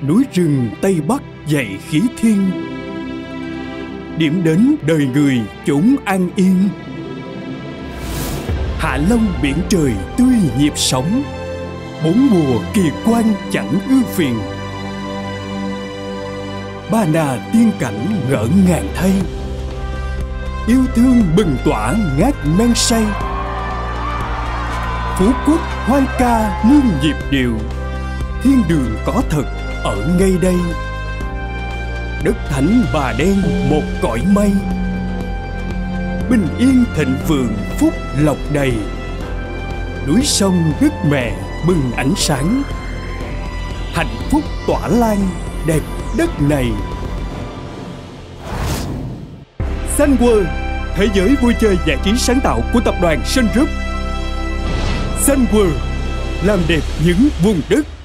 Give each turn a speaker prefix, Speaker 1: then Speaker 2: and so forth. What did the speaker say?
Speaker 1: núi rừng Tây Bắc dạy khí thiên, điểm đến đời người chốn an yên. Hạ Long biển trời tươi nhịp sóng, bốn mùa kỳ quan chẳng ưu phiền. Ba Nà tiên cảnh ngỡ ngàng thay, yêu thương bừng tỏa ngát men say. Phú Quốc hoang ca muôn nhịp điệu, thiên đường có thật ở ngay đây. Đất thánh Bà Đen một cõi mây, bình yên thịnh vượng phúc lộc đầy. Núi sông đất mẹ bừng ánh sáng, hạnh phúc tỏa lan đẹp đất này. Sunworld, thế giới vui chơi giải trí sáng tạo của tập đoàn Sun Group. Sunworld, làm đẹp những vùng đất.